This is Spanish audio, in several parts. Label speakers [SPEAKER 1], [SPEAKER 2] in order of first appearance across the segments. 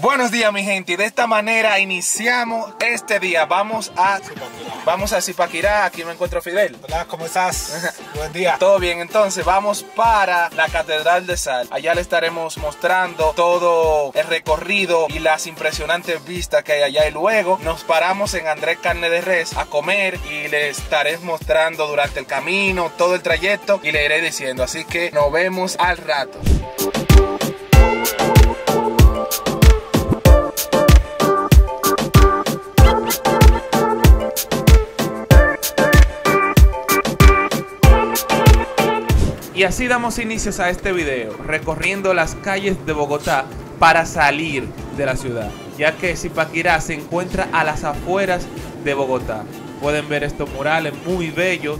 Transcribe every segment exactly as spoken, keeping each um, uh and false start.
[SPEAKER 1] Buenos días, mi gente, y de esta manera iniciamos este día. Vamos a Vamos a Zipaquirá. Aquí me encuentro Fidel.
[SPEAKER 2] Hola, ¿cómo estás? Buen día.
[SPEAKER 1] Todo bien, entonces vamos para la Catedral de Sal. Allá le estaremos mostrando todo el recorrido y las impresionantes vistas que hay allá. Y luego nos paramos en Andrés Carne de Res a comer y le estaré mostrando durante el camino todo el trayecto y le iré diciendo. Así que nos vemos al rato. Y así damos inicios a este video, recorriendo las calles de Bogotá para salir de la ciudad, ya que Zipaquirá se encuentra a las afueras de Bogotá. Pueden ver estos murales muy bellos.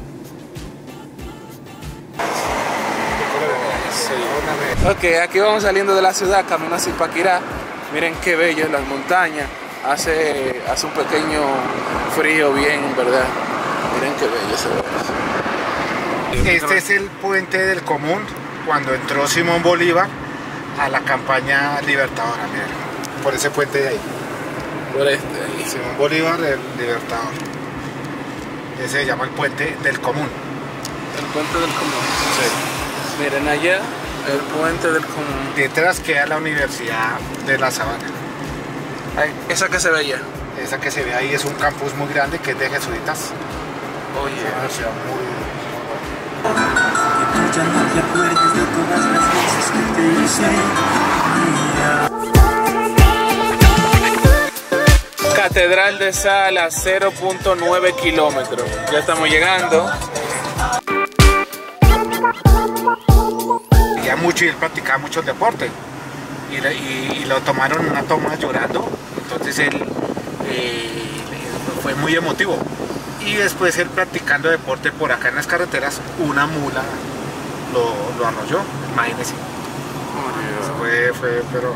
[SPEAKER 1] Ok, aquí vamos saliendo de la ciudad, camino a Zipaquirá. Miren qué bello es las montañas. Hace, hace un pequeño frío bien, ¿verdad? Miren qué bello se ve.
[SPEAKER 2] Este es el puente del Común, cuando entró Simón Bolívar a la campaña libertadora, miren, por ese puente de ahí.
[SPEAKER 1] Por este ahí.
[SPEAKER 2] Simón Bolívar, el libertador. Ese se llama el puente del Común.
[SPEAKER 1] El puente del Común.
[SPEAKER 2] Sí.
[SPEAKER 1] Miren allá, el puente del Común.
[SPEAKER 2] Detrás queda la Universidad de La Sabana.
[SPEAKER 1] Ay, esa que se ve allá.
[SPEAKER 2] Esa que se ve ahí es un campus muy grande que es de jesuitas.
[SPEAKER 1] Oye,
[SPEAKER 2] es una universidad muy...
[SPEAKER 3] Ya no te acuerdes de todas las veces que te hice.
[SPEAKER 1] Catedral de Sal a cero punto nueve kilómetros. Ya estamos llegando.
[SPEAKER 2] Ya mucho y él practicaba mucho el deporte. Y, y, y lo tomaron en una toma llorando. Entonces él eh, fue muy emotivo. Y después él practicando deporte por acá en las carreteras, una mula lo, lo arrolló, imagínense. Oh, fue, fue, pero...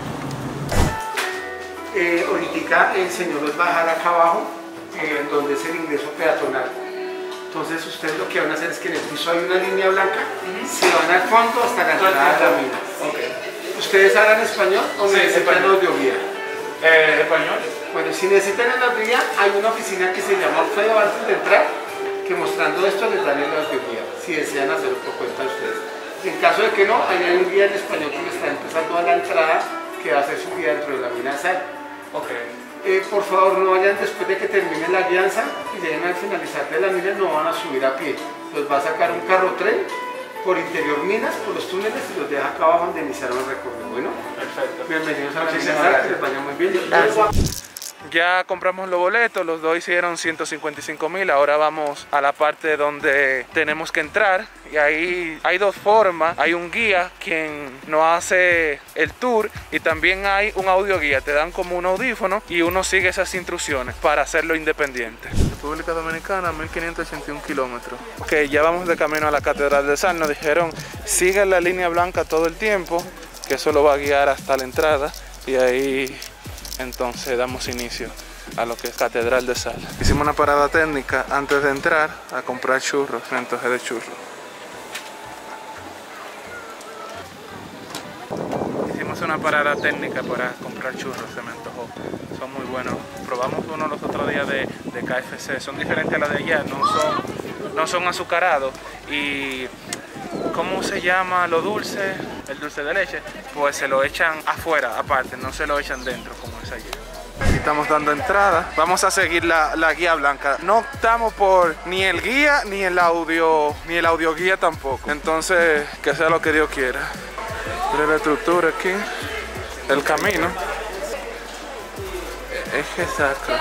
[SPEAKER 4] Eh, ahorita el señor los va a dejar acá abajo, eh, donde es el ingreso peatonal. Entonces ustedes lo que van a hacer es que en el piso hay una línea blanca, uh-huh. Se van al fondo hasta la entrada de la mina. Okay. ¿Ustedes hablan español o
[SPEAKER 1] sí,
[SPEAKER 4] necesitan
[SPEAKER 1] español.
[SPEAKER 4] Audioguía?
[SPEAKER 1] Eh, español.
[SPEAKER 4] Bueno, si necesitan el audioguía, hay una oficina que se llama Alfredo antes de entrar, que mostrando esto les dan el audioguía, si desean hacerlo por cuenta de ustedes. En caso de que no, ahí hay un guía en español que les está empezando a la entrada, que va a hacer su guía dentro de la mina de sal.
[SPEAKER 1] Okay.
[SPEAKER 4] Eh, por favor, no vayan después de que termine la guianza y lleguen al finalizar de la mina, no van a subir a pie. Los va a sacar un carro tren por interior minas, por los túneles y los deja acá abajo donde iniciaron el recorrido. Bueno,
[SPEAKER 1] perfecto.
[SPEAKER 4] Bienvenidos a la mina de sal, que les vaya muy bien.
[SPEAKER 1] Gracias. Ya compramos los boletos, los dos hicieron ciento cincuenta y cinco mil. Ahora vamos a la parte donde tenemos que entrar. Y ahí hay dos formas. Hay un guía quien nos hace el tour y también hay un audio guía. Te dan como un audífono y uno sigue esas instrucciones para hacerlo independiente. República Dominicana, mil quinientos ochenta y un kilómetros. Ok, ya vamos de camino a la Catedral de Sal. Nos dijeron, sigue la línea blanca todo el tiempo, que eso lo va a guiar hasta la entrada. Y ahí... entonces damos inicio a lo que es Catedral de Sal. Hicimos una parada técnica antes de entrar a comprar churros, me antojé de churros. Hicimos una parada técnica para comprar churros, se me antojó. Son muy buenos. Probamos uno los otros días de, de K F C, son diferentes a las de allá, no son, no son azucarados. Y ¿cómo se llama lo dulce? El dulce de leche, pues se lo echan afuera, aparte, no se lo echan dentro como es allí. Aquí estamos dando entrada. Vamos a seguir la, la guía blanca. No optamos por ni el guía, ni el audio, ni el audio guía tampoco. Entonces, que sea lo que Dios quiera. Mira la estructura aquí, el camino. Eje sacro.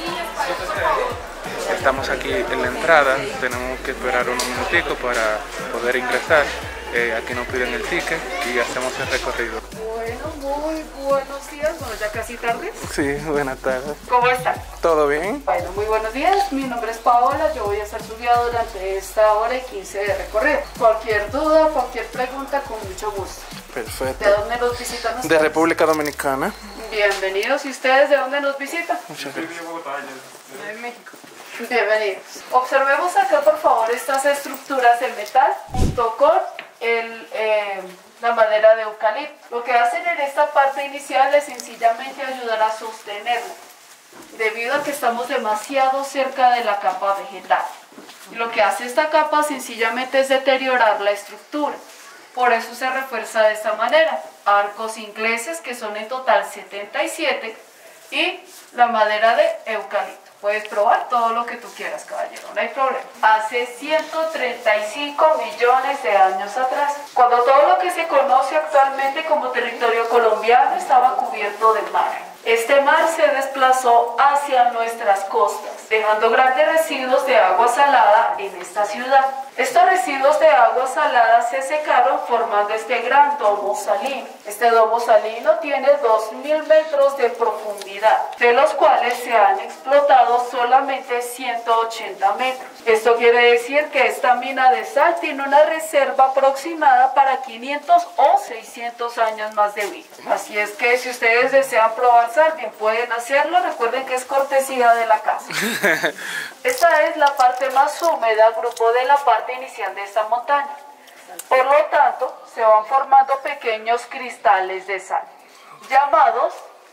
[SPEAKER 1] Estamos aquí en la entrada, tenemos que esperar unos minuticos para poder ingresar. Eh, aquí nos piden el ticket y hacemos el recorrido.
[SPEAKER 5] Bueno, muy buenos días, bueno, ya casi tarde.
[SPEAKER 1] Sí, buenas tardes.
[SPEAKER 5] ¿Cómo están?
[SPEAKER 1] ¿Todo bien?
[SPEAKER 5] Bueno, muy buenos días, mi nombre es Paola, yo voy a ser su guía durante esta hora y quince de recorrido. Cualquier duda, cualquier pregunta, con mucho gusto.
[SPEAKER 1] Perfecto.
[SPEAKER 5] ¿De dónde nos visitan ustedes?
[SPEAKER 1] De República Dominicana.
[SPEAKER 5] Bienvenidos, ¿y ustedes de dónde nos visitan?
[SPEAKER 1] Muchas gracias.
[SPEAKER 5] De México. Bienvenidos. Observemos acá por favor estas estructuras de metal junto con el, eh, la madera de eucalipto. Lo que hacen en esta parte inicial es sencillamente ayudar a sostenerla, debido a que estamos demasiado cerca de la capa vegetal. Y lo que hace esta capa sencillamente es deteriorar la estructura. Por eso se refuerza de esta manera. Arcos ingleses, que son en total setenta y siete, y la madera de eucalipto. Puedes probar todo lo que tú quieras, caballero, no hay problema. Hace ciento treinta y cinco millones de años atrás, cuando todo lo que se conoce actualmente como territorio colombiano estaba cubierto de mar. Este mar se desplazó hacia nuestras costas, dejando grandes residuos de agua salada en esta ciudad. Estos residuos de agua salada se secaron formando este gran domo salino. Este domo salino tiene dos mil metros de profundidad, de los cuales se han explotado solamente ciento ochenta metros. Esto quiere decir que esta mina de sal tiene una reserva aproximada para quinientos o seiscientos años más de vida. Así es que si ustedes desean probar sal, bien pueden hacerlo. Recuerden que es cortesía de la casa. Esta es la parte más húmeda, grupo de la parte inicial de esta montaña. Por lo tanto, se van formando pequeños cristales de sal, llamados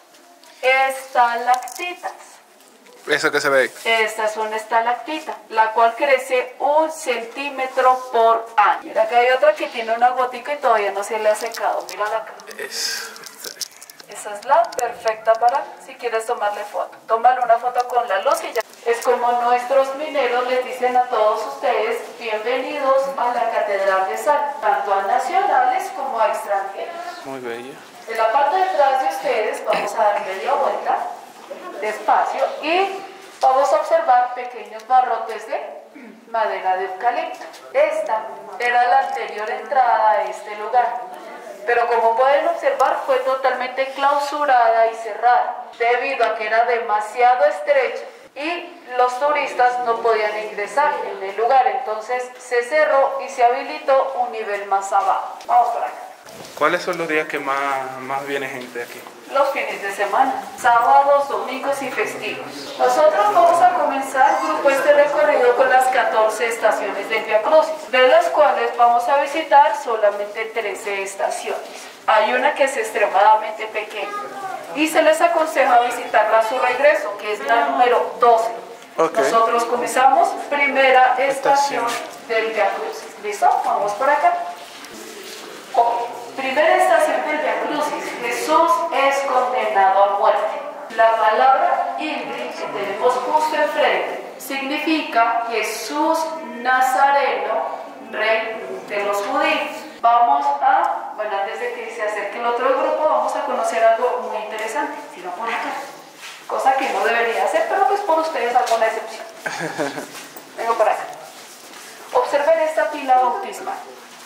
[SPEAKER 5] estalactitas.
[SPEAKER 1] Eso que se ve ahí.
[SPEAKER 5] Esta es una estalactita, la cual crece un centímetro por año. Mira que hay otra que tiene una gotica y todavía no se le ha secado. Mírala acá.
[SPEAKER 1] Es...
[SPEAKER 5] Esa es la perfecta para si quieres tomarle foto. Tómale una foto con la luz y ya. Es como nuestros mineros les dicen a todos ustedes, bienvenidos a la Catedral de Sal, tanto a nacionales como a extranjeros.
[SPEAKER 1] Muy bella.
[SPEAKER 5] En la parte de atrás de ustedes vamos a dar media vuelta, despacio, y vamos a observar pequeños barrotes de madera de eucalipto. Esta era la anterior entrada a este lugar, pero como pueden observar fue totalmente clausurada y cerrada, debido a que era demasiado estrecha y los turistas no podían ingresar en el lugar. Entonces se cerró y se habilitó un nivel más abajo. Vamos por acá.
[SPEAKER 1] ¿Cuáles son los días que más, más viene gente aquí?
[SPEAKER 5] Los fines de semana, sábados, domingos y festivos. Nosotros vamos a comenzar, grupo, este recorrido con las catorce estaciones del Vía Crucis, de las cuales vamos a visitar solamente trece estaciones. Hay una que es extremadamente pequeña y se les aconseja visitarla a su regreso, que es la número doce.
[SPEAKER 1] Okay.
[SPEAKER 5] Nosotros comenzamos primera estación del Vía Crucis. ¿Listo? Vamos por acá. Okay. Primera estación del Vía Crucis. Jesús es condenado a muerte. La palabra Ingrid que tenemos justo enfrente significa Jesús Nazareno, Rey de los judíos. Vamos a, bueno, antes de que se acerque el otro grupo, vamos a conocer algo muy interesante, sino por acá. Cosa que no debería hacer, pero pues por ustedes hago una excepción. Vengo por acá. Observen esta pila bautismal.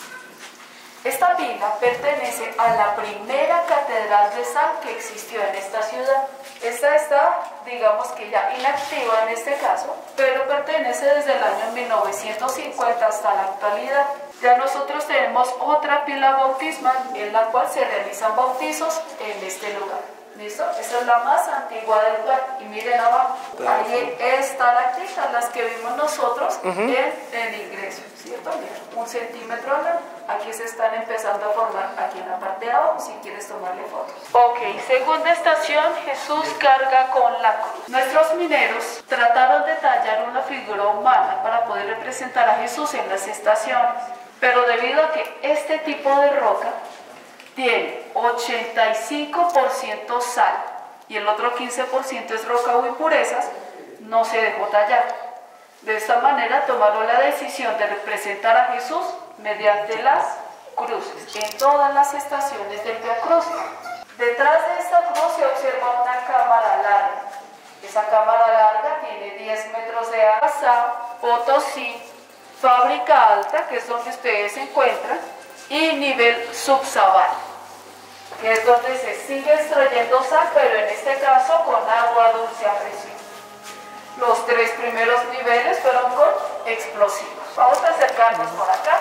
[SPEAKER 5] Esta pila pertenece a la primera catedral de sal que existió en esta ciudad. Esta está, digamos que ya inactiva en este caso, pero pertenece desde el año mil novecientos cincuenta hasta la actualidad. Ya nosotros tenemos otra pila bautismal en la cual se realizan bautizos en este lugar. ¿Listo? Esa es la más antigua del lugar. Y miren abajo, ahí estalactitas, las que vimos nosotros uh-huh. en el ingreso, ¿cierto? Miren, un centímetro largo. Aquí se están empezando a formar aquí en la parte de abajo, si quieres tomarle fotos. Ok, segunda estación, Jesús carga con la cruz. Nuestros mineros trataron de tallar una figura humana para poder representar a Jesús en las estaciones, pero debido a que este tipo de roca tiene ochenta y cinco por ciento sal y el otro quince por ciento es roca o impurezas, no se dejó tallar. De esta manera tomaron la decisión de representar a Jesús mediante las cruces en todas las estaciones del Vía Crucis. Detrás de esta cruz se observa una cámara larga. Esa cámara larga tiene diez metros de alza, Potosí, fábrica alta, que es donde ustedes se encuentran, y nivel subsabar, que es donde se sigue extrayendo sal, pero en este caso con agua dulce a presión. Los tres primeros niveles fueron con explosivos. Vamos a acercarnos por acá.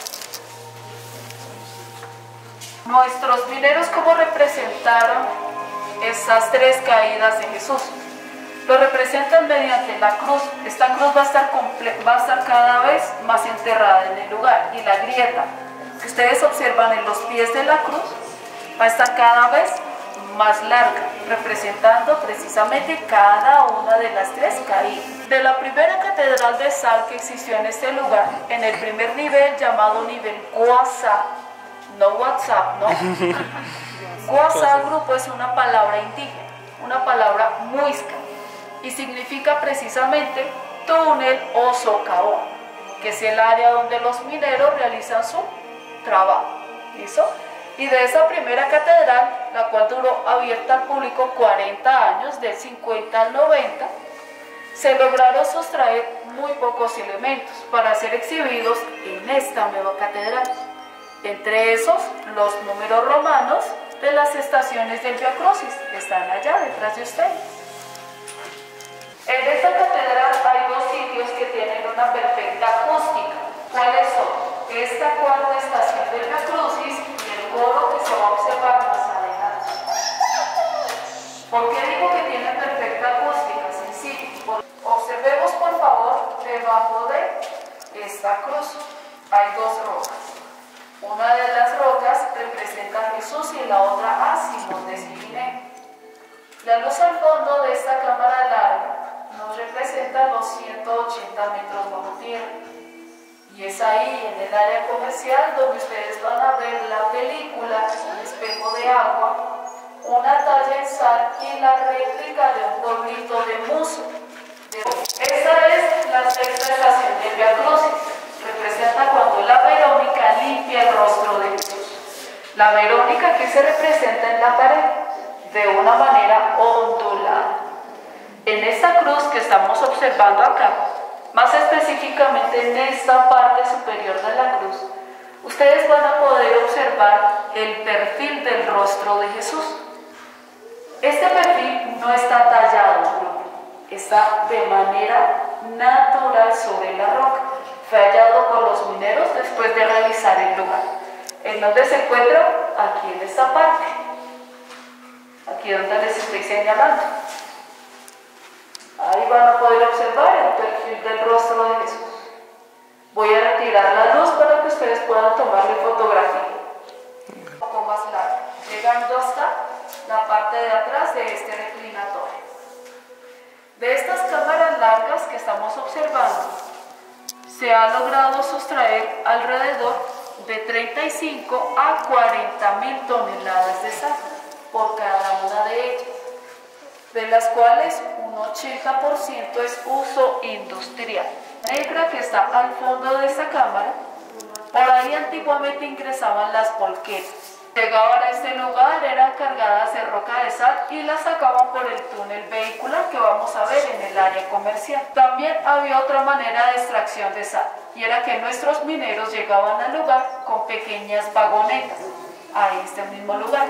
[SPEAKER 5] Nuestros mineros, ¿cómo representaron esas tres caídas de Jesús? Lo representan mediante la cruz. Esta cruz va a estar, va a estar cada vez más enterrada en el lugar, y la grieta que ustedes observan en los pies de la cruz va a estar cada vez más larga, representando precisamente cada una de las tres caídas. De la primera catedral de sal que existió en este lugar, en el primer nivel llamado nivel Guasá, no WhatsApp, ¿no? Guasá grupo es una palabra indígena, una palabra muisca, y significa precisamente túnel o socavón, que es el área donde los mineros realizan su trabajo. ¿Listo? Y de esa primera catedral, la cual duró abierta al público cuarenta años, del cincuenta al noventa, se lograron sustraer muy pocos elementos para ser exhibidos en esta nueva catedral. Entre esos, los números romanos de las estaciones del Vía Crucis, que están allá detrás de ustedes. En esta catedral hay dos sitios que tienen una perfecta acústica. ¿Cuáles son? Esta cuarta estación del Vía Crucis y el coro que se va a observar más adelante. ¿Por qué digo que tiene perfecta acústica? Sencillo. Observemos por favor debajo de esta cruz hay dos rocas. Una de las rocas representa a Jesús y la otra a Simón de Cirene. La luz al fondo de esta cámara larga nos representa los ciento ochenta metros bajo tierra. Y es ahí, en el área comercial, donde ustedes van a ver la película Un espejo de agua, una talla en sal y la réplica de un pueblito de Muso. Esta es la sexta estación del Vía Crucis. Representa cuando la Verónica limpia el rostro de Jesús. La Verónica que se representa en la pared de una manera ondulada. En esta cruz que estamos observando acá, más específicamente en esta parte superior de la cruz, ustedes van a poder observar el perfil del rostro de Jesús. Este perfil no está tallado, está de manera natural sobre la roca. Fue hallado por los mineros después de realizar el lugar. ¿En dónde se encuentra? Aquí en esta parte. Aquí donde les estoy señalando. Ahí van a poder observar el perfil del rostro de Jesús. Voy a retirar la luz para que ustedes puedan tomarle fotografía. Un poco más largo, llegando hasta la parte de atrás de este reclinatorio. De estas cámaras largas que estamos observando, se ha logrado sustraer alrededor de treinta y cinco a cuarenta mil toneladas de sal por cada una de ellas, de las cuales un ochenta por ciento es uso industrial. La negra que está al fondo de esta cámara, por ahí antiguamente ingresaban las polquetas. Llegaban a este lugar, eran cargadas de roca de sal y las sacaban por el túnel vehicular que vamos a ver en el área comercial. También había otra manera de extracción de sal, y era que nuestros mineros llegaban al lugar con pequeñas vagonetas a este mismo lugar.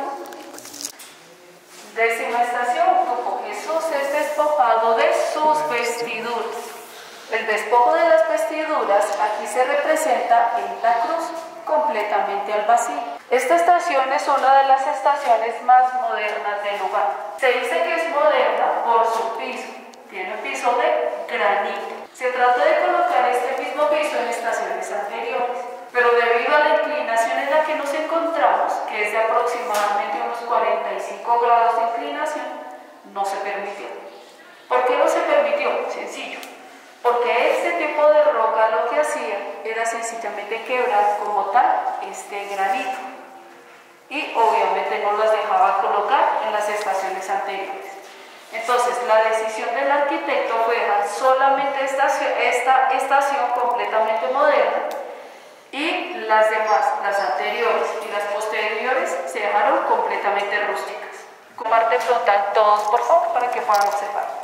[SPEAKER 5] Décima estación, grupo Jesús es despojado de sus vestiduras. El despojo de las vestiduras aquí se representa en la cruz, completamente al vacío. Esta estación es una de las estaciones más modernas del lugar. Se dice que es moderna por su piso. Tiene un piso de granito. Se trató de colocar este mismo piso en estaciones anteriores, pero debido a la inclinación en la que nos encontramos, que es de aproximadamente unos cuarenta y cinco grados de inclinación, no se permitió. ¿Por qué no se permitió? Sencillo. Porque este tipo de roca lo que hacía era sencillamente quebrar como tal este granito. Y obviamente no las dejaba colocar en las estaciones anteriores. Entonces la decisión del arquitecto fue dejar solamente esta, esta estación completamente moderna, y las demás, las anteriores y las posteriores, se dejaron completamente rústicas. Con parte frontal todos, por favor, para que puedan observar.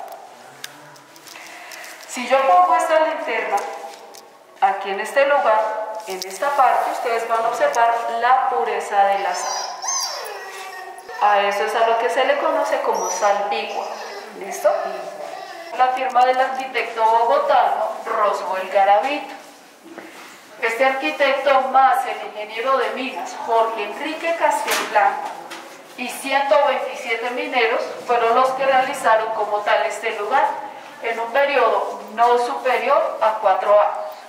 [SPEAKER 5] Si yo pongo esta linterna aquí en este lugar, en esta parte, ustedes van a observar la pureza de la sal. A eso es a lo que se le conoce como salpicua. ¿Listo? La firma del arquitecto bogotano Roswell Garavito. Este arquitecto más el ingeniero de minas Jorge Enrique Castelblanco y ciento veintisiete mineros fueron los que realizaron como tal este lugar en un periodo no superior a cuatro años.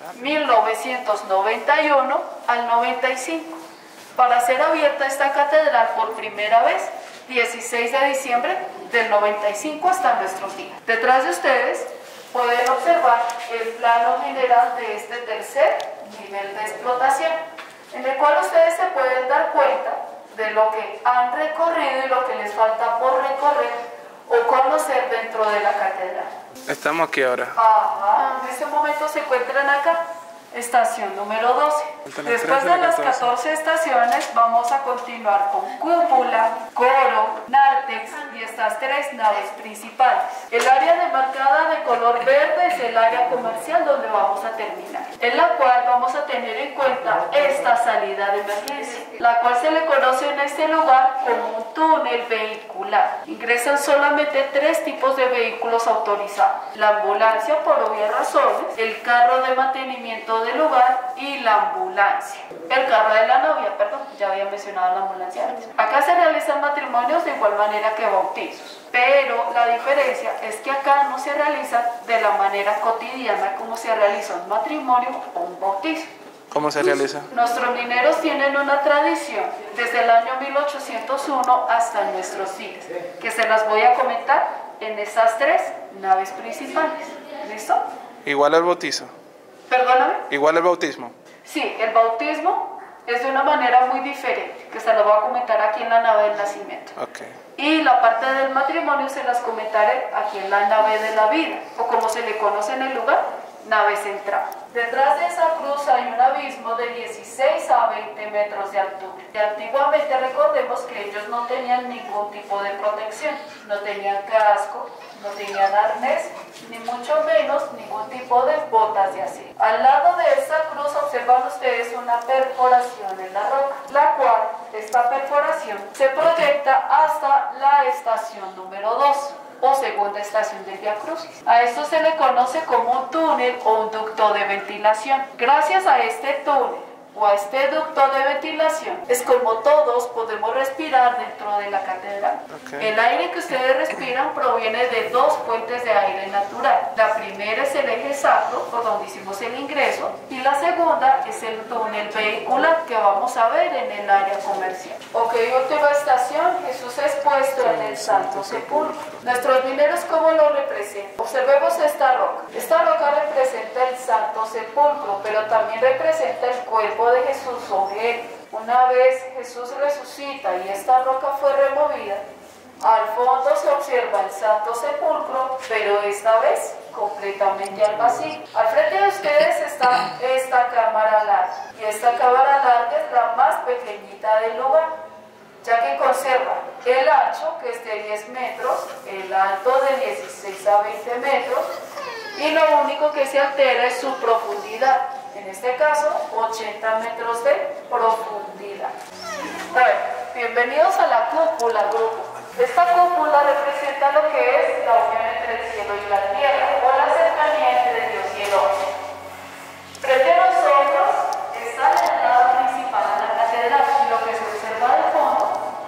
[SPEAKER 5] mil novecientos noventa y uno al noventa y cinco, para ser abierta esta catedral por primera vez, dieciséis de diciembre del noventa y cinco hasta nuestros días. Detrás de ustedes pueden observar el plano general de este tercer nivel de explotación, en el cual ustedes se pueden dar cuenta de lo que han recorrido y lo que les falta por recorrer o conocer dentro de la catedral.
[SPEAKER 1] Estamos aquí ahora.
[SPEAKER 5] Ajá, en este momento se encuentran acá, estación número doce. Después de las catorce estaciones vamos a continuar con cúpula, coro, nártex y estas tres naves principales. El área demarcada de color verde es el área comercial donde vamos a terminar, en la cual vamos a tener en cuenta esta salida de emergencia, la cual se le conoce en este lugar como un túnel vehicular. Ingresan solamente tres tipos de vehículos autorizados: la ambulancia, por obvias razones, el carro de mantenimiento del lugar y la ambulancia. El carro de la novia, perdón, ya había mencionado la ambulancia antes. Acá se realizan matrimonios de igual manera que bautizos, pero la diferencia es que acá no se realizan de la manera cotidiana como se realiza un matrimonio o un bautizo.
[SPEAKER 1] ¿Cómo se realiza?
[SPEAKER 5] Nuestros mineros tienen una tradición desde el año mil ochocientos uno hasta nuestros días, que se las voy a comentar en esas tres naves principales. ¿Listo?
[SPEAKER 1] Igual el bautizo.
[SPEAKER 5] Perdóname.
[SPEAKER 1] Igual el bautismo.
[SPEAKER 5] Sí, el bautismo es de una manera muy diferente, que se lo voy a comentar aquí en la nave del nacimiento.
[SPEAKER 1] Okay.
[SPEAKER 5] Y la parte del matrimonio se las comentaré aquí en la nave de la vida, o como se le conoce en el lugar, nave central. Detrás de esa cruz hay un abismo de dieciséis a veinte metros de altura. Y antiguamente recordemos que ellos no tenían ningún tipo de protección, no tenían casco, no tenían arnés, ni mucho menos ningún tipo de botas de acero. Al lado de esta cruz observan ustedes una perforación en la roca, la cual, esta perforación, se proyecta hasta la estación número dos. O segunda estación del Vía Crucis. A esto se le conoce como un túnel o un ducto de ventilación. Gracias a este túnel o a este ducto de ventilación es como todos podemos respirar dentro de la catedral.
[SPEAKER 1] Okay.
[SPEAKER 5] El aire que ustedes respiran proviene de dos fuentes de aire natural. La primera es el eje sacro, por donde hicimos el ingreso, y la segunda es el túnel vehicular que vamos a ver en el área comercial. Ok, última estación, Jesús expuesto en el Santo Sepulcro. Nuestros mineros, ¿cómo lo representan? Observemos esta roca. Esta roca representa el Santo Sepulcro, pero también representa el cuerpo de Jesús sobre él. Una vez Jesús resucita y esta roca fue removida, al fondo se observa el Santo Sepulcro, pero esta vez completamente al vacío. Al frente de ustedes está esta cámara larga, y esta cámara larga es la más pequeñita del lugar, ya que conserva el ancho, que es de diez metros, el alto de dieciséis a veinte metros, y lo único que se altera es su profundidad. En este caso, ochenta metros de profundidad. Bueno, bienvenidos a la cúpula, grupo. Esta cúpula representa lo que es la unión entre el cielo y la tierra, o la cercanía entre Dios y el hombre. Frente a nosotros está la entrada principal a la catedral, y lo que se observa de fondo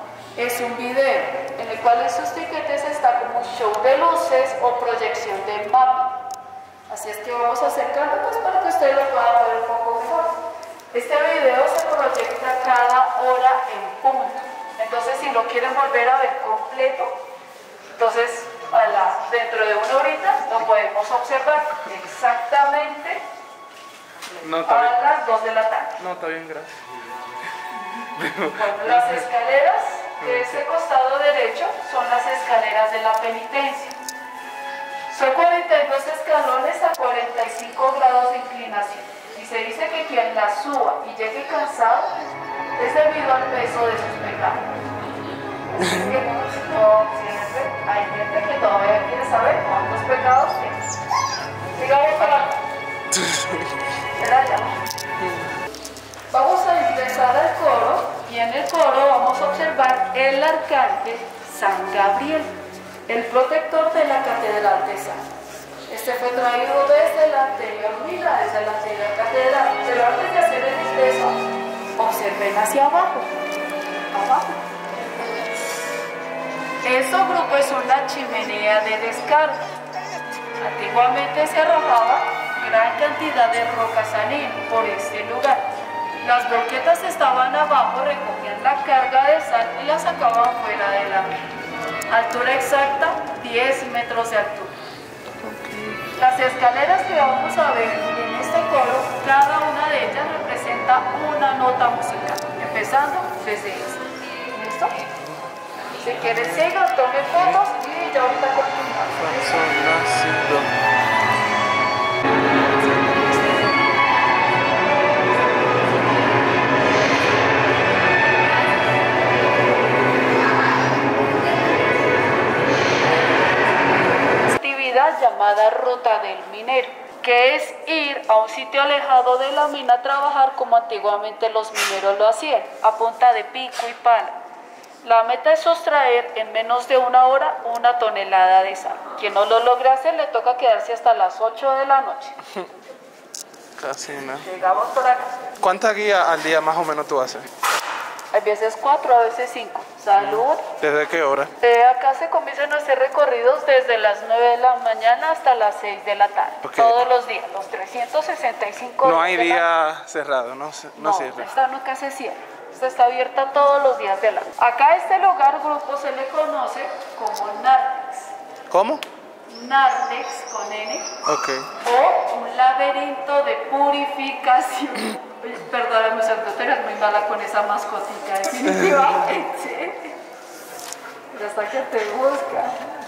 [SPEAKER 5] es un video, en el cual en sus tiquetes está como un show de luces o proyección de mapa. Así es que vamos a acercarlo pues para que ustedes lo puedan ver un poco mejor. Este video se proyecta cada hora en punto. Entonces, si lo quieren volver a ver completo, entonces a la, dentro de una horita lo podemos observar exactamente
[SPEAKER 1] No, está
[SPEAKER 5] a
[SPEAKER 1] bien.
[SPEAKER 5] las dos de la tarde.
[SPEAKER 1] No, está bien, gracias.
[SPEAKER 5] Bueno, las escaleras de ese costado derecho son las escaleras de la penitencia. Son cuarenta y dos escalones a cuarenta y cinco grados de inclinación. Y se dice que quien la suba y llegue cansado es debido al peso de sus pecados. Así que no siempre hay gente que todavía quiere saber cuántos pecados tiene. Sigamos para acá. Será ya. Vamos a ingresar al coro, y en el coro vamos a observar el arcángel San Gabriel, el protector de la catedral de San. Este fue traído desde la anterior mina, desde la anterior catedral, pero antes de hacer el ingreso, observen hacia abajo, abajo. Este grupo es una chimenea de descarga. Antiguamente se arrojaba gran cantidad de roca salina por este lugar. Las volquetas estaban abajo, recogían la carga de sal y la sacaban fuera de la mina. Altura exacta, diez metros de altura. Las escaleras que vamos a ver en este coro, cada una de ellas representa una nota musical, empezando desde esta. ¿Listo? Si quieres siga, tome fotos y ya ahorita continuamos.
[SPEAKER 1] Sol, la, si, do.
[SPEAKER 5] Llamada ruta del minero, que es ir a un sitio alejado de la mina a trabajar como antiguamente los mineros lo hacían, a punta de pico y pala. La meta es sustraer en menos de una hora una tonelada de sal. Quien no lo logre hacer le toca quedarse hasta las ocho de la noche.
[SPEAKER 1] Casi nada.
[SPEAKER 5] Llegamos por acá.
[SPEAKER 1] ¿Cuántas guías al día más o menos tú haces?
[SPEAKER 5] A veces cuatro, a veces cinco. Salud.
[SPEAKER 1] ¿Desde qué hora?
[SPEAKER 5] Eh, acá se comienzan a hacer recorridos desde las nueve de la mañana hasta las seis de la tarde.
[SPEAKER 1] Okay.
[SPEAKER 5] Todos los días, los trescientos sesenta y cinco
[SPEAKER 1] No hay
[SPEAKER 5] días.
[SPEAKER 1] día cerrado, no, se- no,
[SPEAKER 5] No,
[SPEAKER 1] cierra.
[SPEAKER 5] esta nunca se cierra. Esta está abierta todos los días del año. Acá a este lugar grupo se le conoce como Nartex.
[SPEAKER 1] ¿Cómo?
[SPEAKER 5] Nartex con N.
[SPEAKER 1] Ok.
[SPEAKER 5] O un laberinto de purificación. Perdóname, Santo, tú eres muy mala con esa mascotita, definitivamente. Ya hasta que te busca.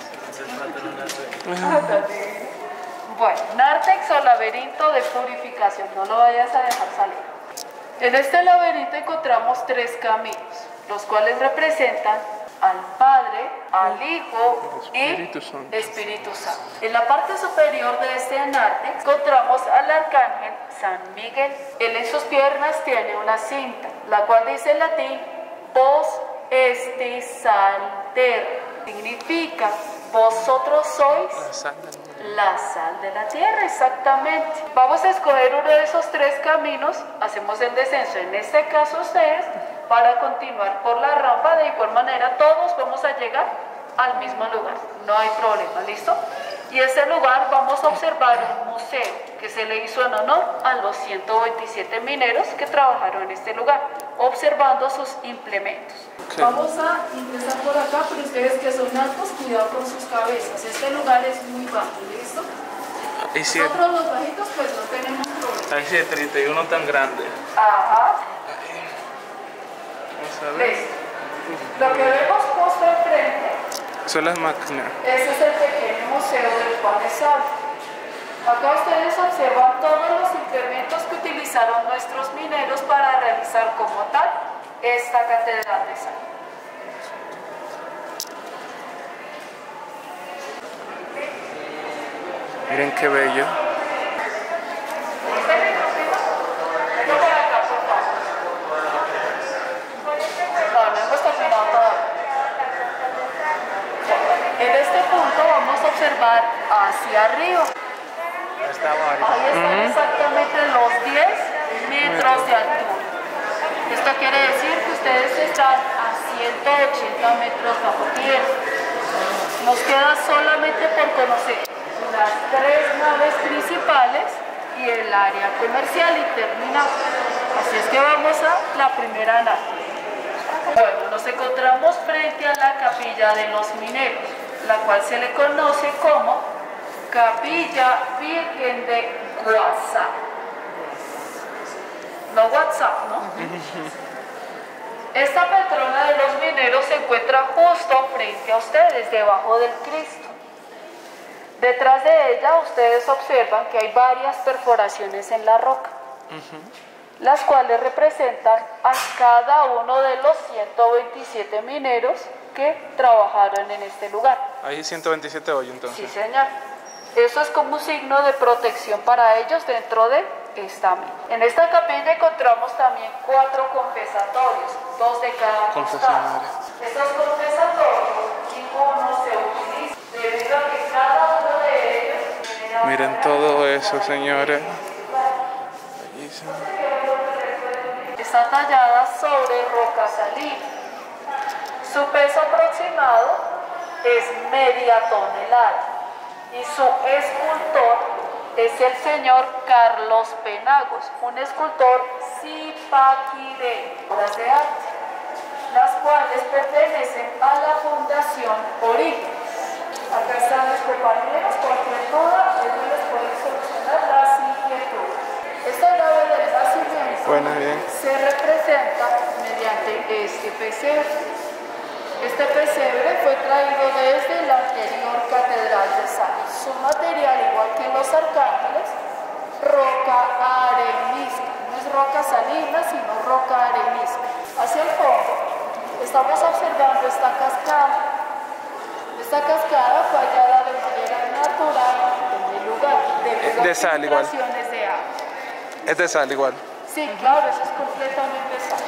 [SPEAKER 5] Bueno, Nartex o laberinto de purificación, no lo vayas a dejar salir. En este laberinto encontramos tres caminos, los cuales representan al Padre, al Hijo y
[SPEAKER 1] Espíritu Santo.
[SPEAKER 5] Espíritu Santo. En la parte superior de este Nartex encontramos al Arcángel San Miguel. Él en sus piernas tiene una cinta, la cual dice en latín, vos esti salter. Significa, vosotros sois
[SPEAKER 1] La sal del mundo.
[SPEAKER 5] la sal de la tierra, exactamente. Vamos a escoger uno de esos tres caminos, hacemos el descenso, en este caso ustedes, para continuar por la rampa, de igual manera todos vamos a llegar al mismo lugar, no hay problema, ¿listo? Y este lugar vamos a observar un museo que se le hizo en honor a los ciento veintisiete mineros que trabajaron en este lugar, observando sus implementos.
[SPEAKER 1] Okay.
[SPEAKER 5] Vamos a ingresar por acá, pero ustedes que son altos, cuidado con sus cabezas, este lugar es muy bajo, ¿listo?
[SPEAKER 1] Ahí sí,
[SPEAKER 5] Nosotros los bajitos pues no tenemos problema.
[SPEAKER 1] ahí sí es treinta y uno tan grande.
[SPEAKER 5] Ajá,
[SPEAKER 1] Vamos a ver.
[SPEAKER 5] listo. Lo que vemos justo enfrente,
[SPEAKER 1] Son las máquinas.
[SPEAKER 5] ese es el pequeño museo del Juan de Sal. Acá ustedes observan todos los implementos que utilizaron nuestros mineros para realizar como tal esta catedral de sal.
[SPEAKER 1] Miren qué bello.
[SPEAKER 5] Venga para acá, por favor. No, no hemos terminado todavía. En este punto vamos a observar hacia arriba. Ahí están exactamente los diez metros de altura. Esto quiere decir que ustedes están a ciento ochenta metros bajo tierra. Nos queda solamente por conocer las tres naves principales y el área comercial y terminar. Así es que vamos a la primera nave. Bueno, nos encontramos frente a la capilla de los mineros, la cual se le conoce como Capilla Virgen de WhatsApp. No WhatsApp, ¿no? Esta patrona de los mineros se encuentra justo frente a ustedes, debajo del Cristo. Detrás de ella ustedes observan que hay varias perforaciones en la roca, las cuales representan a cada uno de los ciento veintisiete mineros que trabajaron en este lugar.
[SPEAKER 1] Ahí ciento veintisiete hoy entonces.
[SPEAKER 5] Sí, señor. Eso es como un signo de protección para ellos dentro de esta mina. En esta capilla encontramos también cuatro confesatorios, dos de cada costado.
[SPEAKER 1] Confesionarios.
[SPEAKER 5] Estos confesatorios, ninguno se utiliza, debido a que cada uno de ellos genera una
[SPEAKER 1] Miren todo eso, señores. Bellísimo.
[SPEAKER 5] está tallada sobre roca salina. Su peso aproximado es media tonelada y su escultor es el señor Carlos Penagos, un escultor zipaquireño, obras de arte, las cuales pertenecen a la Fundación Origen. Acá están los compañeros, cualquier duda, ellos les pueden solucionar las inquietudes. Esta nave del nacimiento
[SPEAKER 1] Bueno, bien.
[SPEAKER 5] se representa mediante este pesebre. Este pesebre fue traído desde la anterior Catedral de Sal. Su material, igual que los arcángeles, roca arenisca. No es roca salina, sino roca arenisca. Hacia el fondo estamos observando esta cascada. Esta cascada fue hallada de manera natural en el lugar, debido
[SPEAKER 1] De
[SPEAKER 5] a
[SPEAKER 1] sal igual.
[SPEAKER 5] filtraciones de agua.
[SPEAKER 1] Es de sal igual.
[SPEAKER 5] Sí, claro, eso es completamente sal.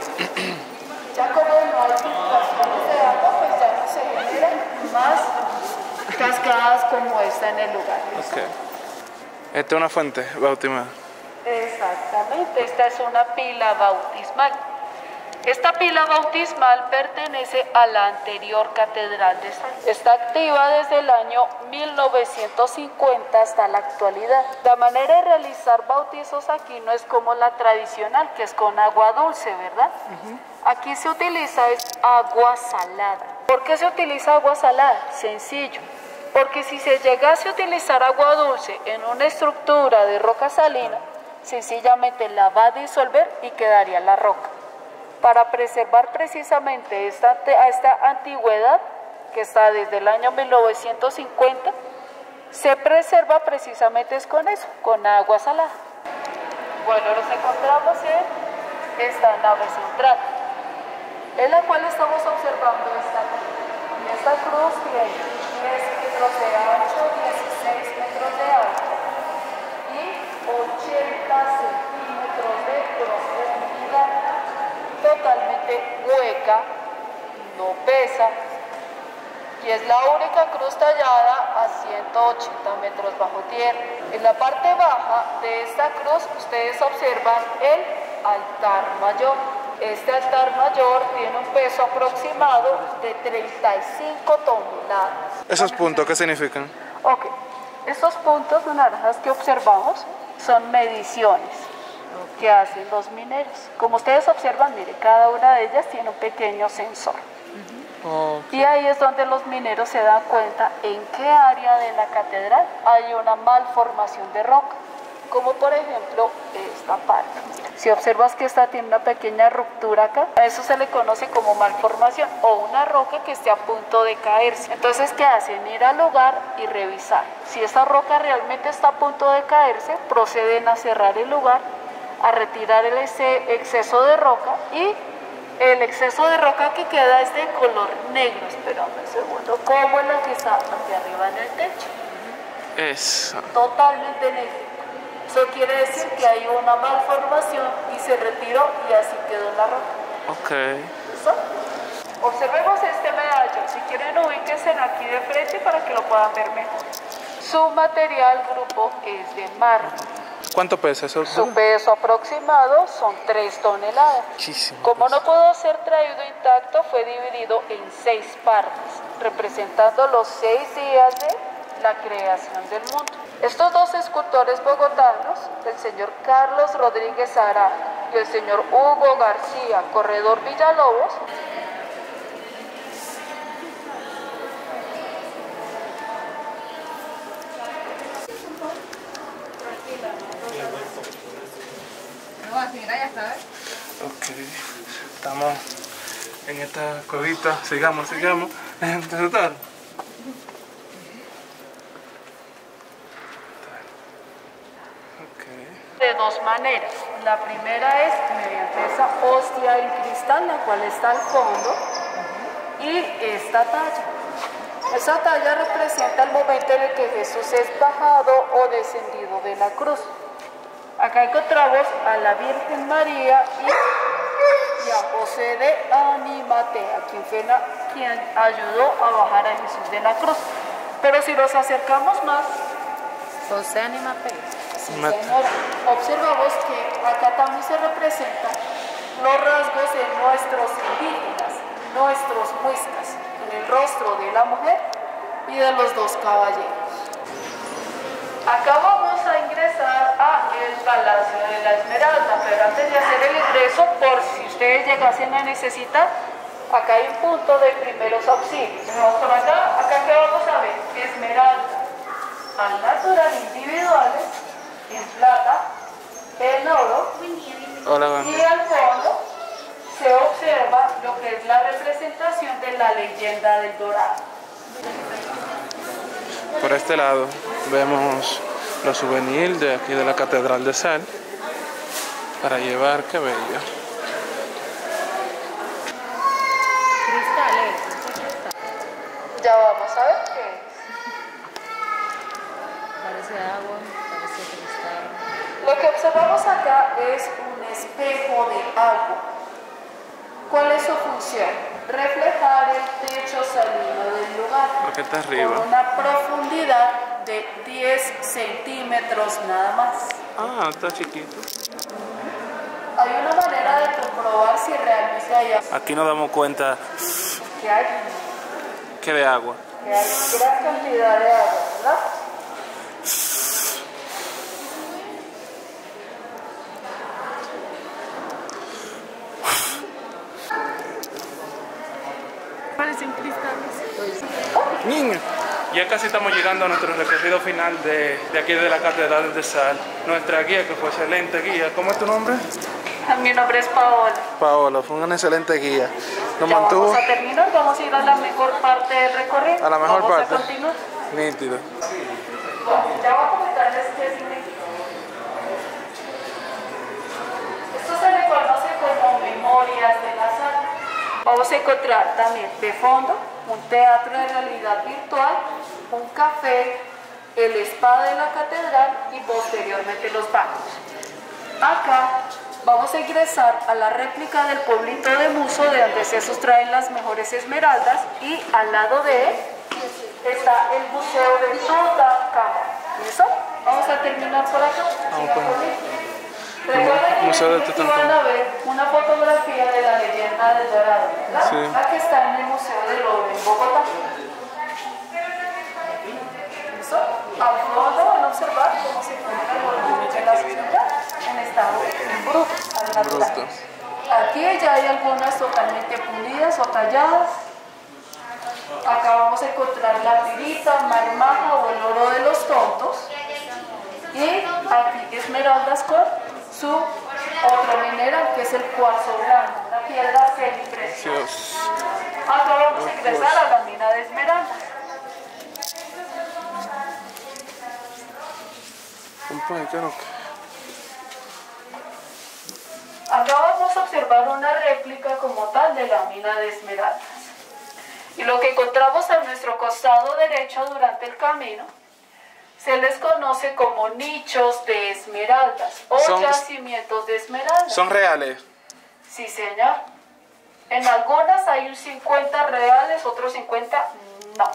[SPEAKER 5] Ya como no hay filtraciones de agua, pues ya no se generan más cascadas como esta en el lugar.
[SPEAKER 1] Ok. Esta es una fuente bautismal.
[SPEAKER 5] Exactamente, esta es una pila bautismal. Esta pila bautismal pertenece a la anterior Catedral de Sal. Está activa desde el año mil novecientos cincuenta hasta la actualidad. La manera de realizar bautizos aquí no es como la tradicional, que es con agua dulce, ¿verdad? Uh-huh. Aquí se utiliza es agua salada. ¿Por qué se utiliza agua salada? Sencillo. Porque si se llegase a utilizar agua dulce en una estructura de roca salina, sencillamente la va a disolver y quedaría la roca. Para preservar precisamente esta, esta antigüedad, que está desde el año mil novecientos cincuenta, se preserva precisamente es con eso, con agua salada. Bueno, nos encontramos en esta nave central, en la cual estamos observando esta cruz. Y esta cruz tiene diez metros de ancho, dieciséis metros de alto y ochenta centímetros de profundidad. Totalmente hueca, no pesa, y es la única cruz tallada a ciento ochenta metros bajo tierra. En la parte baja de esta cruz ustedes observan el altar mayor. Este altar mayor tiene un peso aproximado de treinta y cinco toneladas.
[SPEAKER 1] ¿Esos puntos qué significan?
[SPEAKER 5] Ok, estos puntos naranjas que observamos son mediciones que hacen los mineros. Como ustedes observan, mire, cada una de ellas tiene un pequeño sensor. Uh-huh. Okay. Y ahí es donde los mineros se dan cuenta en qué área de la catedral hay una malformación de roca, como por ejemplo esta parte. Si observas que esta tiene una pequeña ruptura acá, a eso se le conoce como malformación o una roca que esté a punto de caerse. Entonces, ¿qué hacen? Ir al lugar y revisar. Si esa roca realmente está a punto de caerse, proceden a cerrar el lugar, a retirar el exceso de roca, y el exceso de roca que queda es de color negro. Espérame un segundo, como la que está aquí arriba en el techo.
[SPEAKER 1] Es
[SPEAKER 5] Totalmente negro. Eso quiere decir que hay una malformación y se retiró y así quedó la roca.
[SPEAKER 1] Ok.
[SPEAKER 5] ¿Listo? Observemos este medallón. Si quieren, ubíquense aquí de frente para que lo puedan ver mejor. Su material grupo es de mármol.
[SPEAKER 1] ¿Cuánto pesa eso?
[SPEAKER 5] Su peso aproximado son tres toneladas.
[SPEAKER 1] Muchísimo.
[SPEAKER 5] Como no pudo ser traído intacto, fue dividido en seis partes, representando los seis días de la creación del mundo. Estos dos escultores bogotanos, el señor Carlos Rodríguez Ará y el señor Hugo García, Corredor Villalobos,
[SPEAKER 1] Ok, estamos en esta cuevita, sigamos, sigamos. Doctor.
[SPEAKER 5] de dos maneras. La primera es mediante esa hostia en cristal, la cual está al fondo, y esta talla. Esa talla representa el momento en el que Jesús es bajado o descendido de la cruz. Acá encontramos a la Virgen María y, y a José de Animatea, quien fue la, quien ayudó a bajar a Jesús de la cruz. Pero si nos acercamos más, José Animatea. Sí, señora. Observamos que acá también se representan los rasgos de nuestros indígenas, nuestros muiscas, en el rostro de la mujer y de los dos caballeros. Acá vamos a ingresar a el Palacio de la Esmeralda, pero antes de hacer el ingreso, por si ustedes llegasen a necesitar, acá hay un punto de primeros auxilios. Vamos por acá, acá que vamos a ver, esmeralda al natural individuales, en plata, en oro,
[SPEAKER 1] Hola,
[SPEAKER 5] y al fondo se observa lo que es la representación de la leyenda del Dorado.
[SPEAKER 1] por este lado vemos los souvenirs de aquí de la Catedral de Sal para llevar, qué bello.
[SPEAKER 6] Cristales.
[SPEAKER 5] Ya vamos a ver qué es.
[SPEAKER 6] Parece agua, parece cristal.
[SPEAKER 5] Lo que observamos acá es un espejo de agua. ¿Cuál es su función? Reflejar el techo salino del lugar.
[SPEAKER 1] Porque está arriba.
[SPEAKER 5] Con una profundidad de diez centímetros nada más.
[SPEAKER 1] Ah, está chiquito.
[SPEAKER 5] Hay una manera de comprobar si realmente hay agua.
[SPEAKER 1] Aquí nos damos cuenta
[SPEAKER 5] Que hay,
[SPEAKER 1] que de agua.
[SPEAKER 5] que hay gran cantidad de agua, ¿verdad?
[SPEAKER 6] Parecen cristales.
[SPEAKER 1] Niño. Ya casi estamos llegando a nuestro recorrido final de, de aquí de la Catedral de Sal. Nuestra guía, que fue excelente guía. ¿Cómo es tu nombre?
[SPEAKER 5] Mi nombre es Paola.
[SPEAKER 1] Paola, fue una excelente guía. Nos
[SPEAKER 5] Ya
[SPEAKER 1] mantuvo
[SPEAKER 5] vamos a terminar, vamos a ir a la mejor parte del recorrido.
[SPEAKER 1] a la mejor
[SPEAKER 5] vamos
[SPEAKER 1] parte.
[SPEAKER 5] A continuar.
[SPEAKER 1] Nítido.
[SPEAKER 5] Bueno, ya voy a comentarles qué significa. Esto se le conoce como memorias de la sal. Vamos a encontrar también de fondo un teatro de realidad virtual, un café, el spa de la catedral y posteriormente los bancos. Acá vamos a ingresar a la réplica del pueblito de Muso, de donde se sustraen las mejores esmeraldas, y al lado de él está el Museo de Tutankamón. ¿Listo? Vamos a terminar por acá. Sigan
[SPEAKER 1] pues.
[SPEAKER 5] conmigo. Recuerden que
[SPEAKER 1] Museo de
[SPEAKER 5] aquí
[SPEAKER 1] Tutankamón.
[SPEAKER 5] van a ver una fotografía de la leyenda del Dorado, ¿verdad?
[SPEAKER 1] Sí.
[SPEAKER 5] La que está en el Museo del Louvre en Bogotá. ¿Listo? Al fondo van a observar cómo se encuentra el volumen de las esmeraldas en estado bruto, al natural.
[SPEAKER 1] Bruto.
[SPEAKER 5] Aquí ya hay algunas totalmente pulidas o talladas. Acá vamos a encontrar la pirita, marmaja o el oro de los tontos. Y aquí esmeraldas con su otro mineral, que es el cuarzo blanco, una piedra semipreciosa.
[SPEAKER 1] Dios.
[SPEAKER 5] Acá vamos a ingresar a la mina de esmeraldas.
[SPEAKER 1] Compadre, ¿qué no?
[SPEAKER 5] Acá vamos a observar una réplica como tal de la mina de esmeraldas. Y lo que encontramos a nuestro costado derecho durante el camino se les conoce como nichos de esmeraldas o
[SPEAKER 1] Son-
[SPEAKER 5] yacimientos de esmeraldas.
[SPEAKER 1] ¿Son reales?
[SPEAKER 5] Sí, señor. En algunas hay un cincuenta reales, otros cincuenta no.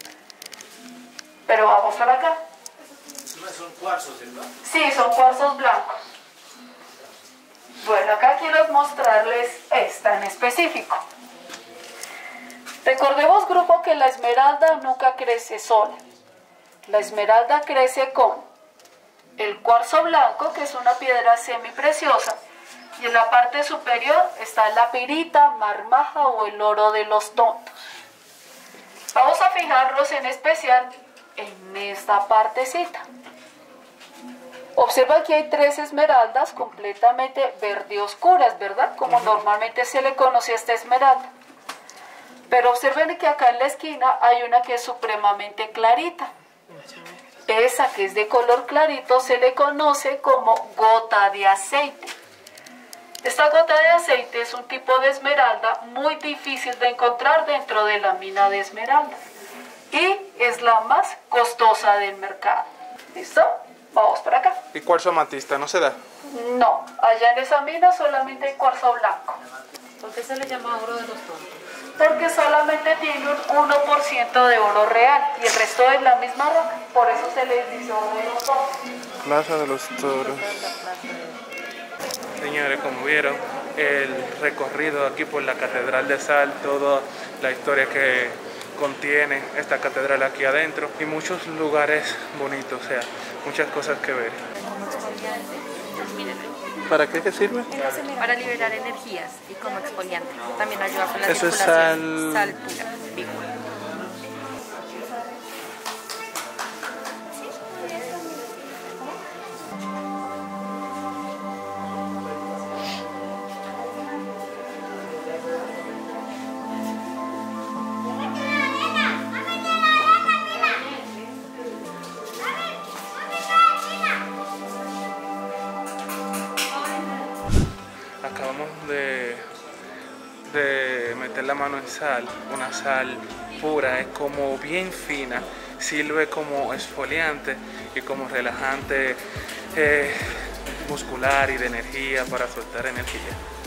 [SPEAKER 5] Pero vamos para acá.
[SPEAKER 2] Son cuarzos, ¿verdad?
[SPEAKER 5] Sí, son cuarzos blancos. Bueno, acá quiero mostrarles esta en específico. Recordemos, grupo, que la esmeralda nunca crece sola. La esmeralda crece con el cuarzo blanco, que es una piedra semipreciosa, y en la parte superior está la pirita, marmaja o el oro de los tontos. Vamos a fijarnos en especial en esta partecita. Observa que hay tres esmeraldas completamente verde oscuras, ¿verdad? Como normalmente se le conoce a esta esmeralda. Pero observen que acá en la esquina hay una que es supremamente clarita. Esa que es de color clarito se le conoce como gota de aceite. Esta gota de aceite es un tipo de esmeralda muy difícil de encontrar dentro de la mina de esmeralda y es la más costosa del mercado. ¿Listo? Vamos por acá.
[SPEAKER 1] ¿Y cuarzo amatista no se da?
[SPEAKER 5] No, allá en esa mina solamente hay cuarzo blanco,
[SPEAKER 6] ¿Por qué se le llama oro de los tontos?
[SPEAKER 5] porque solamente tiene un uno por ciento de oro real y el resto es la misma roca, por eso se les dice oro de los tontos.
[SPEAKER 1] Plaza de los Toros. Señores, como vieron, el recorrido aquí por la Catedral de Sal, toda la historia que contiene esta catedral aquí adentro y muchos lugares bonitos, o sea, muchas cosas que ver.
[SPEAKER 7] Como exfoliante, miren,
[SPEAKER 1] ¿Para qué, qué sirve?
[SPEAKER 7] para liberar energías y como exfoliante. También ayuda con la
[SPEAKER 1] Eso es
[SPEAKER 7] circulación.
[SPEAKER 1] sal-
[SPEAKER 7] Sal pura, vícula.
[SPEAKER 1] Acabamos de, de meter la mano en sal, una sal pura, es como bien fina, sirve como exfoliante y como relajante eh, muscular y de energía para soltar energía.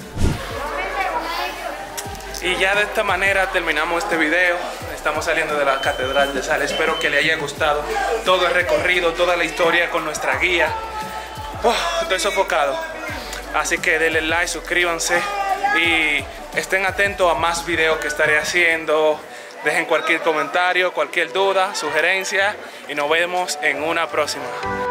[SPEAKER 1] Y ya de esta manera terminamos este video. Estamos saliendo de la Catedral de Sal. Espero que le haya gustado todo el recorrido, toda la historia con nuestra guía. Oh, estoy sofocado. Así que denle like, suscríbanse y estén atentos a más videos que estaré haciendo. Dejen cualquier comentario, cualquier duda, sugerencia y nos vemos en una próxima.